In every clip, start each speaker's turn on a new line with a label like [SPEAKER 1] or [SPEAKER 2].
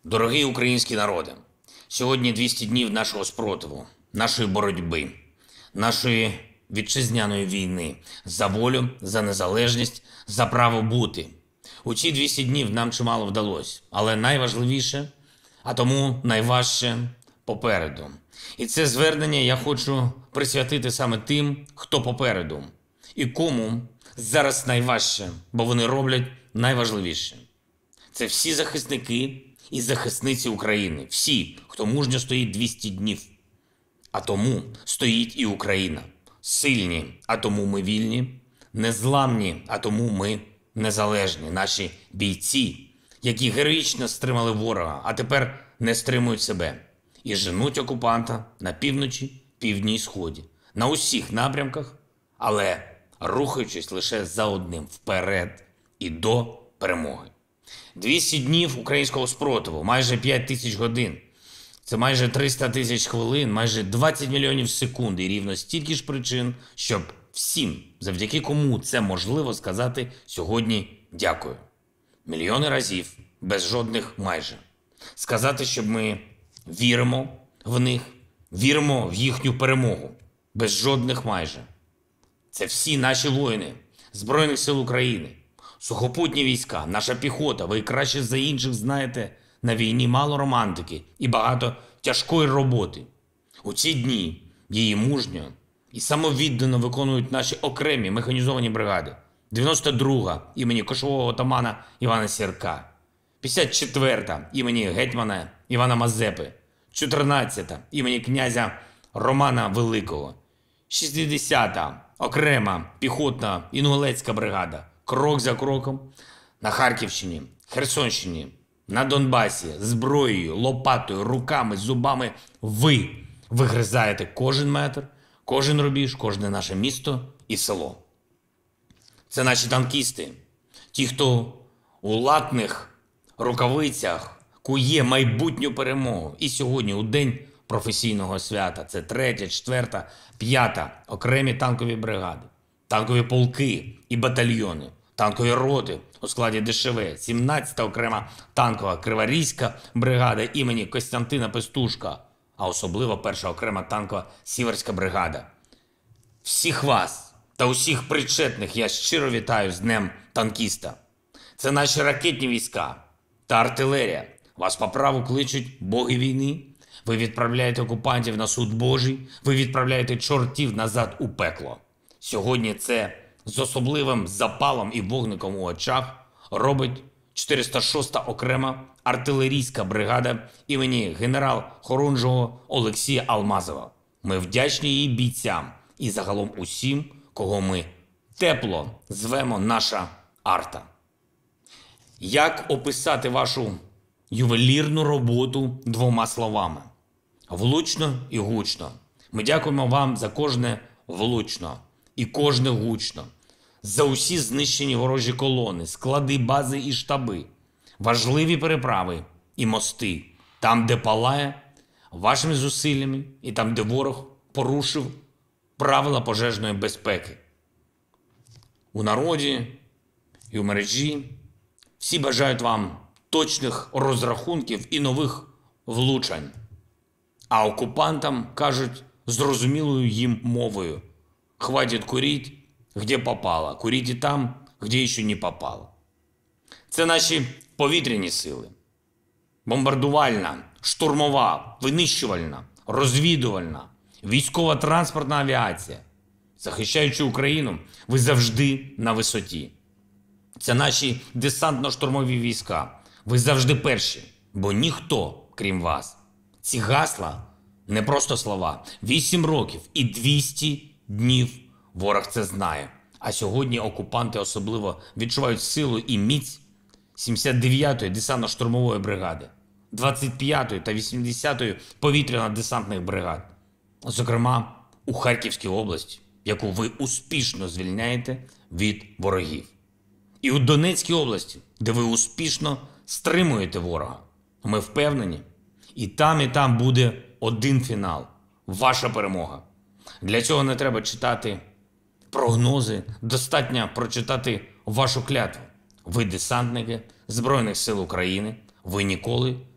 [SPEAKER 1] Дорогий український народе, сьогодні 200 днів нашого спротиву, нашої боротьби, нашої вітчизняної війни за волю, за незалежність, за право бути. У ці 200 днів нам чимало вдалося, але найважливіше, а тому найважче попереду. І це звернення я хочу присвятити саме тим, хто попереду, і кому зараз найважче, бо вони роблять найважливіше. Це всі захисники і захисниці України, всі, хто мужньо стоїть 200 днів. А тому стоїть і Україна. Сильні, а тому ми вільні, незламні, а тому ми незалежні. Наші бійці, які героїчно стримали ворога, а тепер не стримують себе. І женуть окупанта на півночі, півдні і сході. На усіх напрямках, але рухаючись лише за одним – вперед і до перемоги. 200 днів українського спротиву, майже 5 тисяч годин. Це майже 300 тисяч хвилин, майже 20 мільйонів секунд і рівно стільки ж причин, щоб всім, завдяки кому це можливо, сказати сьогодні дякую. Мільйони разів, без жодних майже. Сказати, щоб ми віримо в них, віримо в їхню перемогу, без жодних майже. Це всі наші воїни Збройних сил України, сухопутні війська, наша піхота. Ви краще за інших знаєте, на війні мало романтики і багато тяжкої роботи. У ці дні її мужньо і самовіддано виконують наші окремі механізовані бригади. 92-га імені кошового отамана Івана Сірка, 54-та імені гетьмана Івана Мазепи, 14-та імені князя Романа Великого, 60-та окрема піхотна інгулецька бригада. Крок за кроком на Харківщині, Херсонщині, на Донбасі, зброєю, лопатою, руками, зубами ви вигризаєте кожен метр, кожен рубіж, кожне наше місто і село. Це наші танкісти, ті, хто у латних рукавицях кує майбутню перемогу. І сьогодні, у день професійного свята, це 3-я, 4-та, 5-та окремі танкові бригади, танкові полки і батальйони, танкові роти у складі ДШВ, 17-та окрема танкова Криворізька бригада імені Костянтина Пестушка, а особливо 1-ша окрема танкова Сіверська бригада. Всіх вас та усіх причетних я щиро вітаю з Днем танкіста. Це наші ракетні війська та артилерія. Вас по праву кличуть боги війни. Ви відправляєте окупантів на суд Божий, ви відправляєте чортів назад у пекло. Сьогодні це з особливим запалом і вогником у очах робить 406-та окрема артилерійська бригада імені генерал-хорунжого Олексія Алмазова. Ми вдячні її бійцям і загалом усім, кого ми тепло звемо наша арта. Як описати вашу ювелірну роботу 2 словами? Влучно і гучно. Ми дякуємо вам за кожне влучно і кожне гучно, за усі знищені ворожі колони, склади, бази і штаби, важливі переправи і мости, там, де палає, вашими зусиллями, і там, де ворог порушив правила пожежної безпеки. У народі і у мережі всі бажають вам точних розрахунків і нових влучань. А окупантам кажуть зрозумілою їм мовою: «Хватит курить, где попало, курите там, где ще не попало». Це наші повітряні сили. Бомбардувальна, штурмова, винищувальна, розвідувальна, військово-транспортна авіація. Захищаючи Україну, ви завжди на висоті. Це наші десантно-штурмові війська. Ви завжди перші, бо ніхто, крім вас. Ці гасла – не просто слова. 8 років і 200 днів ворог це знає. А сьогодні окупанти особливо відчувають силу і міць 79-ї десантно-штурмової бригади, 25-ї та 80-ї повітряно-десантних бригад. Зокрема, у Харківській області, яку ви успішно звільняєте від ворогів. І у Донецькій області, де ви успішно стримуєте ворога. Ми впевнені, і там буде один фінал – ваша перемога. Для цього не треба читати прогнози, достатньо прочитати вашу клятву. Ви десантники Збройних сил України, ви ніколи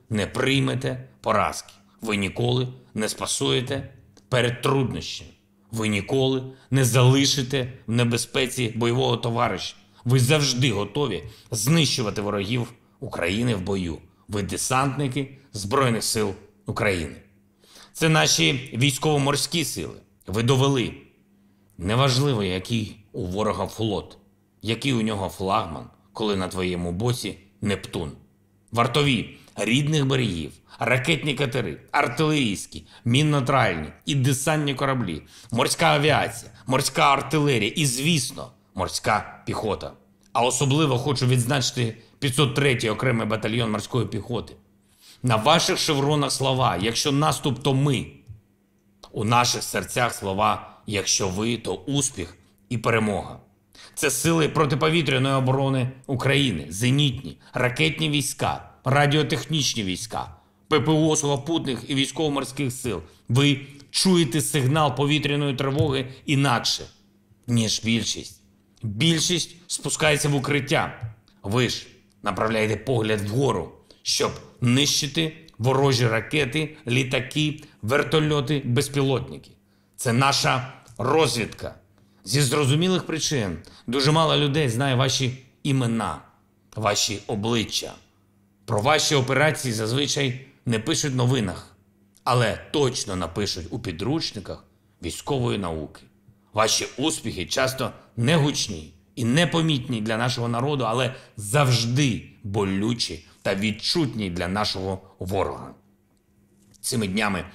[SPEAKER 1] не приймете поразки. Ви ніколи не спасуєте перед труднощами. Ви ніколи не залишите в небезпеці бойового товариша. Ви завжди готові знищувати ворогів України в бою. Ви десантники Збройних сил України. Це наші військово-морські сили. Ви довели. Неважливо, який у ворога флот, який у нього флагман, коли на твоєму боці Нептун. Вартові рідних берегів, ракетні катери, артилерійські, мінно-тральні і десантні кораблі, морська авіація, морська артилерія і, звісно, морська піхота. А особливо хочу відзначити 503-й окремий батальйон морської піхоти. На ваших шевронах слова «Якщо наступ, то ми». У наших серцях слова «Якщо ви, то успіх і перемога». Це сили протиповітряної оборони України, зенітні, ракетні війська, радіотехнічні війська, ППО сухопутних і військово-морських сил. Ви чуєте сигнал повітряної тривоги інакше, ніж більшість. Більшість спускається в укриття. Ви ж направляєте погляд вгору, щоб нищити ворожі ракети, літаки, вертольоти, безпілотники. Це наша розвідка. Зі зрозумілих причин дуже мало людей знає ваші імена, ваші обличчя. Про ваші операції зазвичай не пишуть в новинах, але точно напишуть у підручниках військової науки. Ваші успіхи часто не гучні і непомітні для нашого народу, але завжди болючі та відчутні для нашого ворога. Цими днями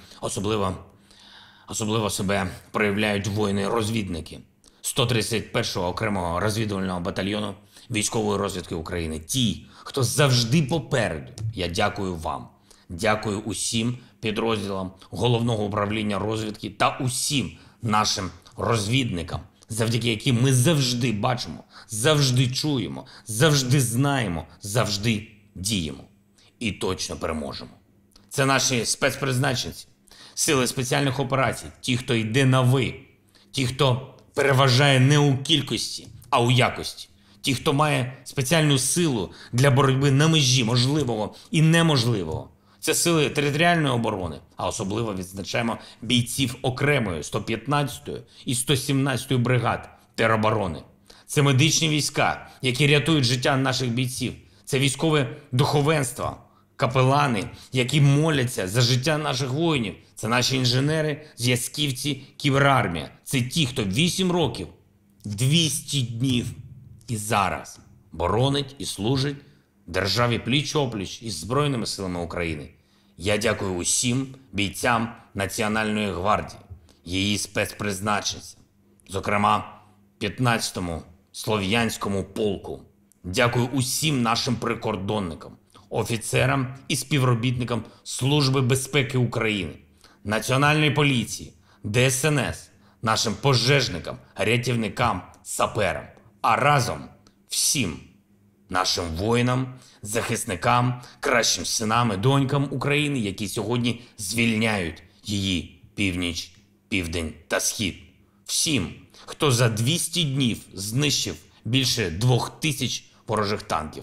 [SPEAKER 1] особливо себе проявляють воїни-розвідники 131-го окремого розвідувального батальйону військової розвідки України. Ті, хто завжди попереду. Я дякую вам. Дякую усім підрозділам Головного управління розвідки та усім нашим розвідникам, завдяки яким ми завжди бачимо, завжди чуємо, завжди знаємо, завжди діємо. І точно переможемо. Це наші спецпризначенці, сили спеціальних операцій, ті, хто йде на «ви», ті, хто переважає не у кількості, а у якості, ті, хто має спеціальну силу для боротьби на межі можливого і неможливого. Це сили територіальної оборони, а особливо відзначаємо бійців окремої 115-ї і 117-ї бригад тероборони. Це медичні війська, які рятують життя наших бійців. Це військове духовенство, капелани, які моляться за життя наших воїнів. Це наші інженери, зв'язківці, кіберармія. Це ті, хто 8 років, 200 днів і зараз боронить і служить державі пліч-опліч із Збройними силами України. Я дякую усім бійцям Національної гвардії, її спецпризначенцям, зокрема 15-му Слов'янському полку. Дякую усім нашим прикордонникам, офіцерам і співробітникам Служби безпеки України, Національної поліції, ДСНС, нашим пожежникам, рятівникам, саперам, а разом всім нашим воїнам, захисникам, кращим синам і донькам України, які сьогодні звільняють її північ, південь та схід. Всім, хто за 200 днів знищив більше 2000 ворожих танків,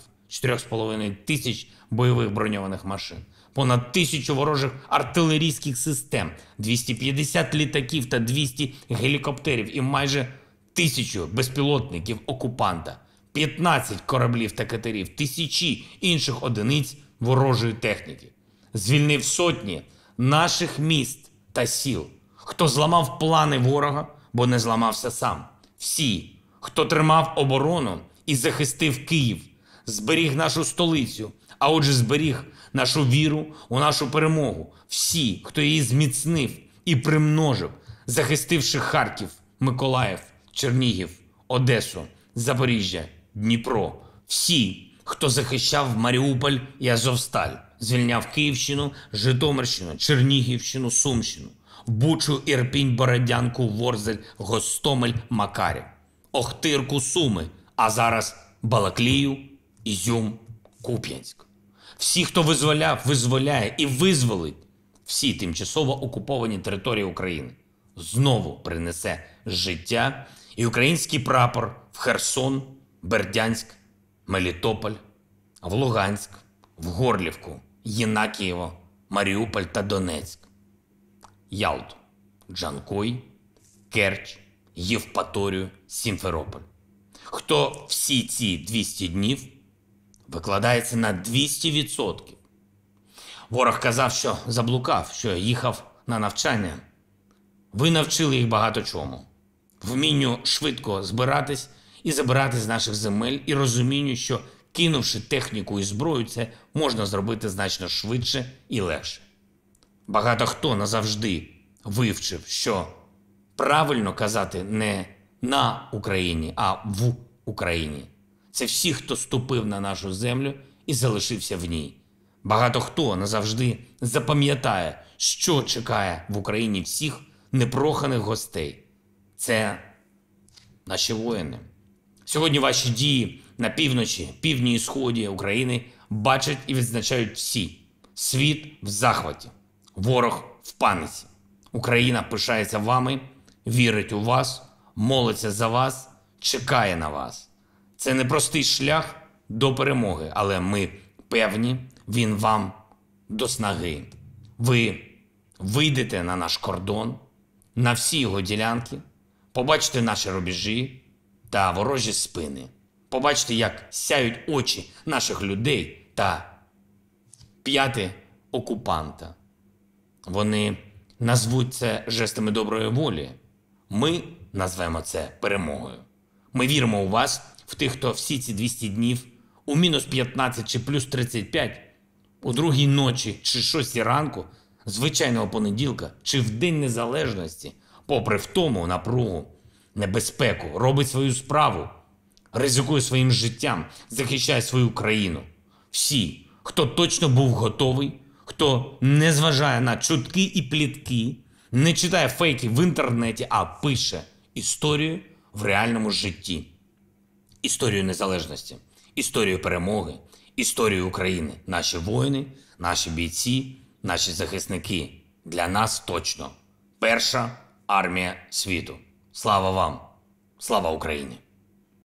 [SPEAKER 1] 4500 бойових броньованих машин, понад 1000 ворожих артилерійських систем, 250 літаків та 200 гелікоптерів і майже 1000 безпілотників окупанта, 15 кораблів та катерів, тисячі інших одиниць ворожої техніки. Звільнив сотні наших міст та сіл. Хто зламав плани ворога, бо не зламався сам. Всі, хто тримав оборону і захистив Київ, зберіг нашу столицю, а отже зберіг нашу віру у нашу перемогу. Всі, хто її зміцнив і примножив, захистивши Харків, Миколаїв, Чернігів, Одесу, Запоріжжя, Дніпро. Всі, хто захищав Маріуполь і Азовсталь, звільняв Київщину, Житомирщину, Чернігівщину, Сумщину, Бучу, Ірпінь, Бородянку, Ворзель, Гостомель, Макарів, Охтирку, Суми, а зараз Балаклію, Ізюм, Куп'янськ. Всі, хто визволяв, визволяє і визволить всі тимчасово окуповані території України, знову принесе життя і український прапор в Херсон, Бердянськ, Мелітополь, в Луганськ, в Горлівку, Єнакієво, Маріуполь та Донецьк, Ялту, Джанкой, Керч, Євпаторію, Сімферополь. Хто всі ці 200 днів викладається на 200%. Ворог казав, що заблукав, що їхав на навчання. Ви навчили їх багато чому. Вмінню швидко збиратись і забирати з наших земель, і розумінню, що кинувши техніку і зброю, це можна зробити значно швидше і легше. Багато хто назавжди вивчив, що правильно казати не на Україні, а в Україні. Це всі, хто ступив на нашу землю і залишився в ній. Багато хто назавжди запам'ятає, що чекає в Україні всіх непроханих гостей. Це наші воїни. Сьогодні ваші дії на півночі, півдні і сході України бачать і відзначають всі. Світ в захваті, ворог в паніці. Україна пишається вами, вірить у вас, молиться за вас, чекає на вас. Це непростий шлях до перемоги, але ми певні, він вам до снаги. Ви вийдете на наш кордон, на всі його ділянки, побачите наші рубежі та ворожі спини. Побачите, як сяють очі наших людей та п'яти окупанта. Вони назвуть це жестами доброї волі. Ми назвемо це перемогою. Ми віримо у вас, в тих, хто всі ці 200 днів у мінус 15 чи плюс 35, у другій ночі чи 6 ранку, звичайного понеділка чи в День Незалежності, попри втому, напругу, небезпеку, робить свою справу, ризикує своїм життям, захищає свою країну. Всі, хто точно був готовий, хто не зважає на чутки і плітки, не читає фейки в інтернеті, а пише історію в реальному житті. Історію незалежності, історію перемоги, історію України. Наші воїни, наші бійці, наші захисники. Для нас точно перша армія світу. Слава вам! Слава Україні!